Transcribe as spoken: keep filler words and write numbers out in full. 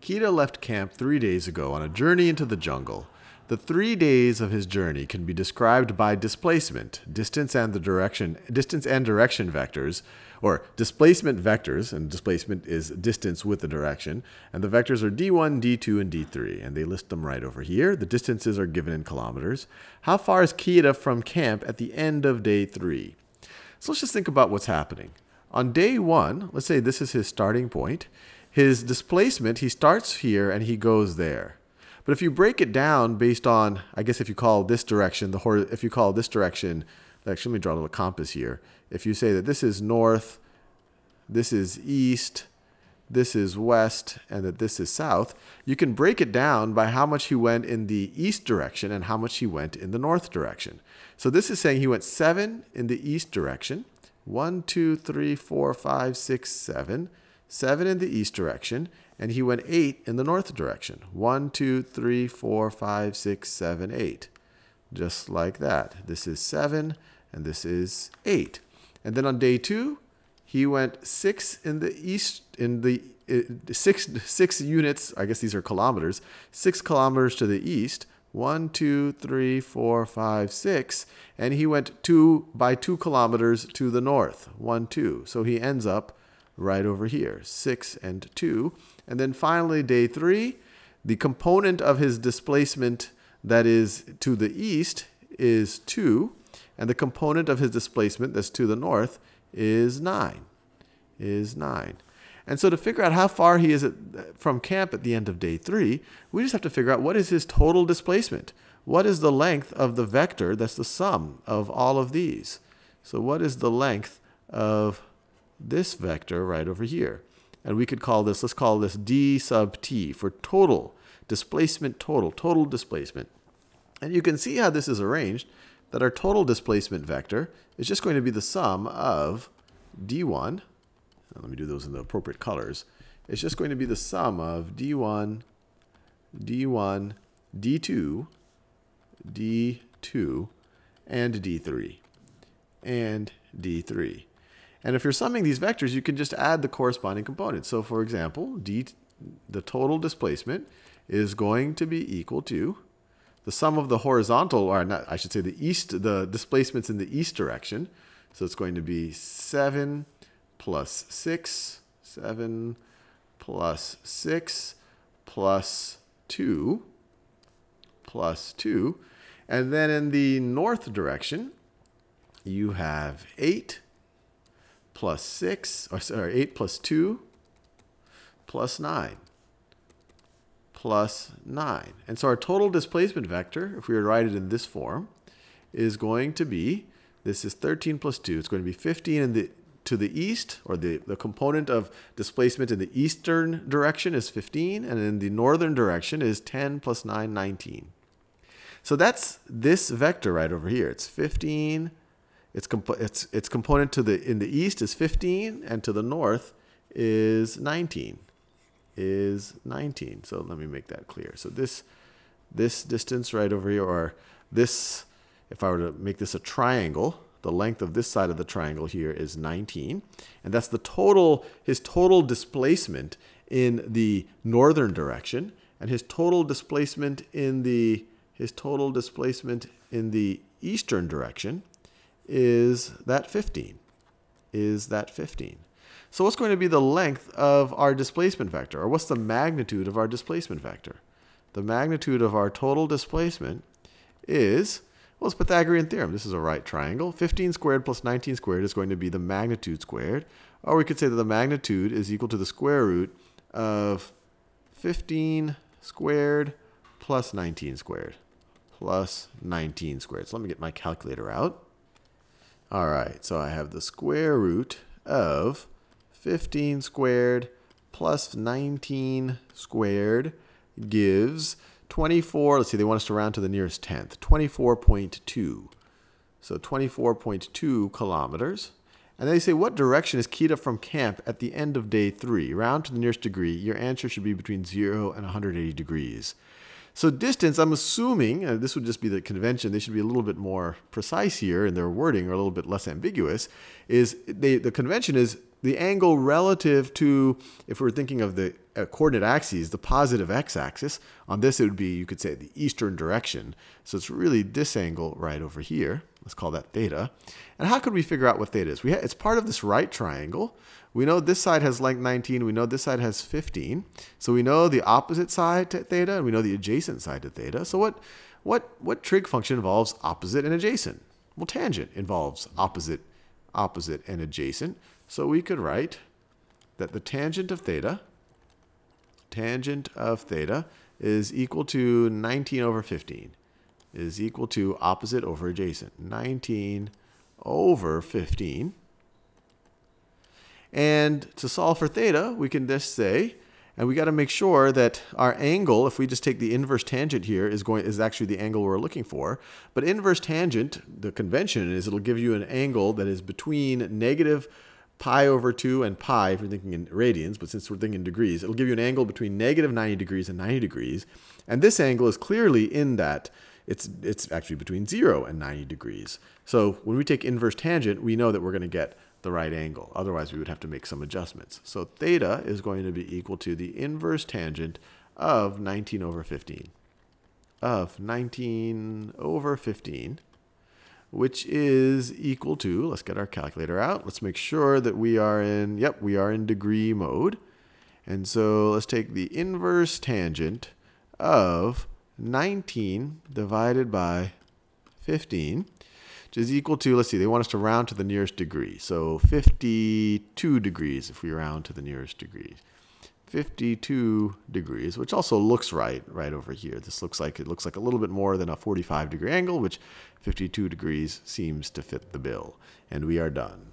Kita left camp three days ago on a journey into the jungle. The three days of his journey can be described by displacement, distance and the direction, distance and direction vectors, or displacement vectors, and displacement is distance with the direction, and the vectors are d one, d two, and d three, and they list them right over here. The distances are given in kilometers. How far is Kita from camp at the end of day three? So let's just think about what's happening. On day one, let's say this is his starting point. His displacement, he starts here and he goes there. But if you break it down based on, I guess if you call this direction, the hor if you call this direction, actually let me draw a little compass here. If you say that this is north, this is east, this is west, and that this is south, you can break it down by how much he went in the east direction and how much he went in the north direction. So this is saying he went seven in the east direction, one, two, three, four, five, six, seven, seven in the east direction, and he went eight in the north direction. one, two, three, four, five, six, seven, eight. Just like that. This is seven, and this is eight. And then on day two, he went six in the east, in the uh, six, six units, I guess these are kilometers, six kilometers to the east. One, two, three, four, five, six. And he went two by two kilometers to the north. One, two. So he ends up right over here, six and two. And then finally, day three, the component of his displacement that is to the east is two. And the component of his displacement that's to the north is nine. Is nine. And so to figure out how far he is at, from camp at the end of day three, we just have to figure out what is his total displacement. What is the length of the vector that's the sum of all of these? So what is the length of this vector right over here? And we could call this, let's call this d sub t for total displacement total, total displacement. And you can see how this is arranged, that our total displacement vector is just going to be the sum of d one. Let me do those in the appropriate colors. It's just going to be the sum of d one, d one, d two, d two, and d three, and d three. And if you're summing these vectors, you can just add the corresponding components. So for example, d, the total displacement is going to be equal to the sum of the horizontal, or not, I should say the east, the displacements in the east direction. So it's going to be seven plus six, seven plus six plus two, plus two. And then in the north direction, you have eight plus six, or sorry, eight plus two plus nine, plus nine. And so our total displacement vector, if we were to write it in this form, is going to be, this is thirteen plus two, it's going to be fifteen in the to the east, or the, the component of displacement in the eastern direction is fifteen, and in the northern direction is ten plus nine, nineteen. So that's this vector right over here. It's fifteen, its, comp its, its component to the, in the east is fifteen, and to the north is nineteen. Is nineteen. So let me make that clear. So this, this distance right over here, or this, if I were to make this a triangle, the length of this side of the triangle here is nineteen. And that's the total, his total displacement in the northern direction. And his total displacement in the, his total displacement in the eastern direction is that fifteen. Is that fifteen. So what's going to be the length of our displacement vector? Or what's the magnitude of our displacement vector? The magnitude of our total displacement is, well, it's Pythagorean theorem. This is a right triangle. fifteen squared plus nineteen squared is going to be the magnitude squared. Or we could say that the magnitude is equal to the square root of fifteen squared plus nineteen squared. Plus nineteen squared. So let me get my calculator out. All right, so I have the square root of fifteen squared plus nineteen squared gives twenty-four, let's see, they want us to round to the nearest tenth, twenty-four point two. So twenty-four point two kilometers. And they say, what direction is Kita from camp at the end of day three? Round to the nearest degree. Your answer should be between zero and one hundred eighty degrees. So distance, I'm assuming, uh, this would just be the convention, they should be a little bit more precise here in their wording, or a little bit less ambiguous, is they, the convention is the angle relative to, if we're thinking of the uh, coordinate axes, the positive x-axis. On this, it would be, you could say, the eastern direction. So it's really this angle right over here. Let's call that theta. And how could we figure out what theta is? We ha it's part of this right triangle. We know this side has length nineteen. We know this side has fifteen. So we know the opposite side to theta, and we know the adjacent side to theta. So what, what, what trig function involves opposite and adjacent? Well, tangent involves opposite, opposite, and adjacent. So we could write that the tangent of theta, tangent of theta is equal to nineteen over fifteen, is equal to opposite over adjacent, nineteen over fifteen. And to solve for theta, we can just say, and we got to make sure that our angle, if we just take the inverse tangent here, is going is actually the angle we're looking for. But inverse tangent, the convention is it'll give you an angle that is between negative pi over two and pi, if you're thinking in radians, but since we're thinking in degrees, it'll give you an angle between negative ninety degrees and ninety degrees. And this angle is clearly in that. It's, it's actually between zero and ninety degrees. So when we take inverse tangent, we know that we're going to get the right angle. Otherwise, we would have to make some adjustments. So theta is going to be equal to the inverse tangent of nineteen over fifteen. Of nineteen over fifteen, which is equal to, let's get our calculator out. Let's make sure that we are in, yep, we are in degree mode. And so let's take the inverse tangent of nineteen divided by fifteen, which is equal to, let's see, they want us to round to the nearest degree. So fifty-two degrees if we round to the nearest degree. fifty-two degrees, which also looks right, right over here. This looks like, it looks like a little bit more than a forty-five degree angle, which fifty-two degrees seems to fit the bill. And we are done.